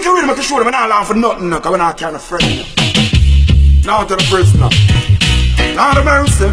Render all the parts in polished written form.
wicked rhythm to show them and I laugh for nothing, because we're not kind of friend. Now to the prisoner. Lord of mercy.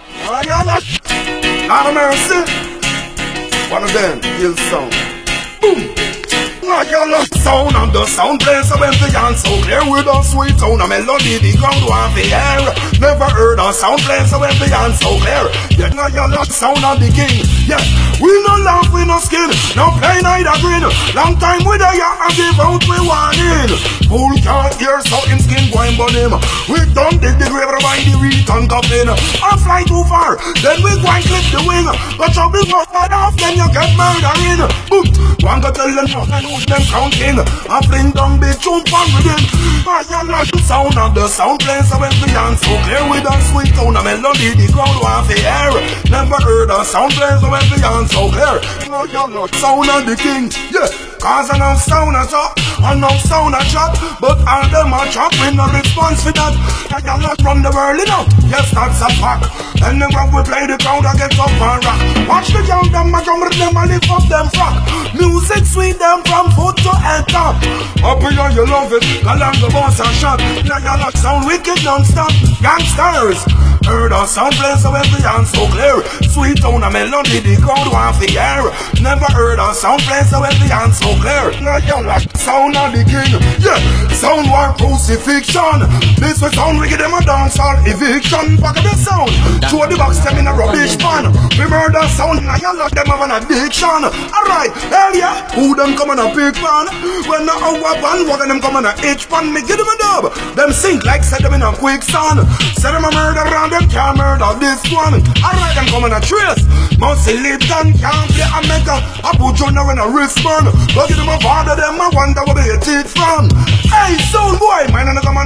Lord of mercy. One of them, kill sound. Boom. Like your love sound and the sound plays so empty and so clear with a sweet tone, a melody the ground want the air. Never heard a sound plays so empty and so clear. Yeah, now your love sound on the king. Yeah, we no laugh, we no skin, no play neither grin. Long time with a ya and give out we warning. Fool can't hear so him skin going burn him. We done dig the grave behind the return coffin. I fly too far, then we go and clip the wing. But you be not off, then you get murdering. Boom, one go tell them nothing. Them counting, I fling down the tune from within. I am not the sound of the sound plays so empty and so clear with a sweet tone, a melody the ground want the air. Never heard a sound plays so empty and so clear. No, you're not sound of the king, yeah. Cause I know sound a talk, I know sound a chat, but all them a chat with no response for that. I cannot run the world, you know. Yes, that's a fact. And then when we play the crowd, I get up and rock. Watch the young them, I jump with them, I lift up them frock. Music sweet them from foot to head top. Up here you love it, call on the boss and shot. Now you not sound wicked non-stop. Gangsters, heard a sound play so every and so clear. Sweet tone, a melody, the crowd want the air. Never heard a sound play so every and so clear. Now you like sound of the king. Yeah, sound war crucifixion. This will sound wicked, them a dance all eviction. Back of the sound, show the box them in a rubbish pan. We murder sound, now you like them have an addiction. Alright, hell yeah, who them come on a big pan? When the hour pan, what them come on a H pan? Me give them a dub. Them sink like set them in a quicksand. Set them a murder and them can't murder this one. Alright, them come on a trace. Must see Lipton can't play a mega. I put you now in a wristband. But give them a father, them I wonder where they teeth from. Hey, soul boy, mine and come